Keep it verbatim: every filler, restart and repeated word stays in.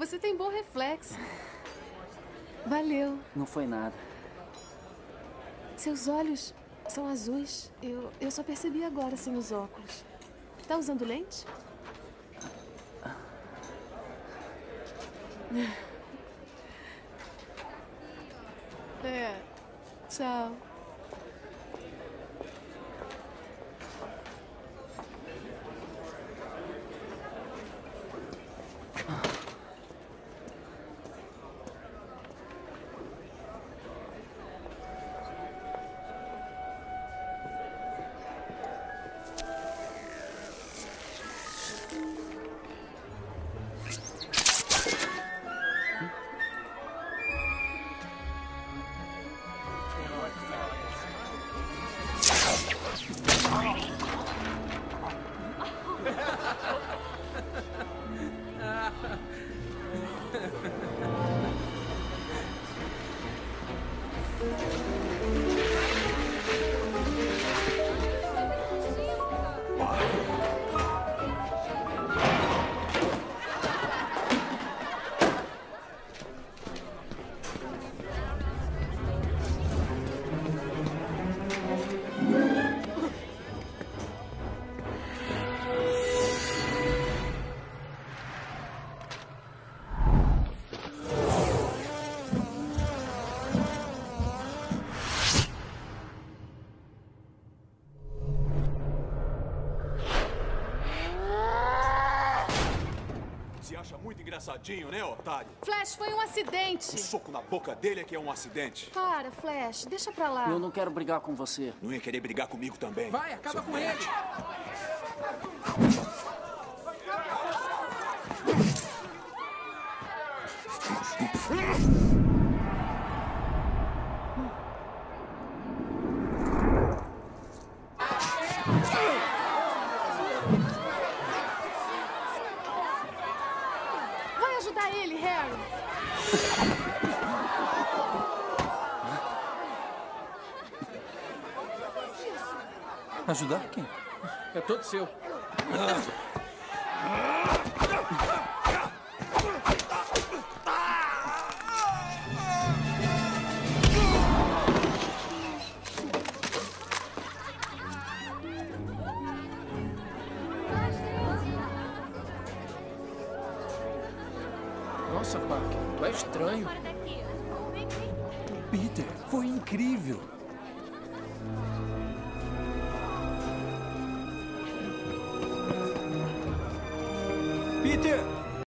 Você tem bom reflexo. Valeu. Não foi nada. Seus olhos são azuis. Eu, eu só percebi agora sem os óculos. Tá usando lente? É. Tchau. Engraçadinho, né, otário? Flash, foi um acidente. O soco na boca dele é que é um acidente. Para, Flash, deixa pra lá. Eu não quero brigar com você. Não ia querer brigar comigo também. Vai, acaba Seu com nerd. ele. Vai ajudar ele, Harry. Ajudar quem? É todo seu. Nossa, Parker, tu é estranho. Peter, foi incrível. Peter!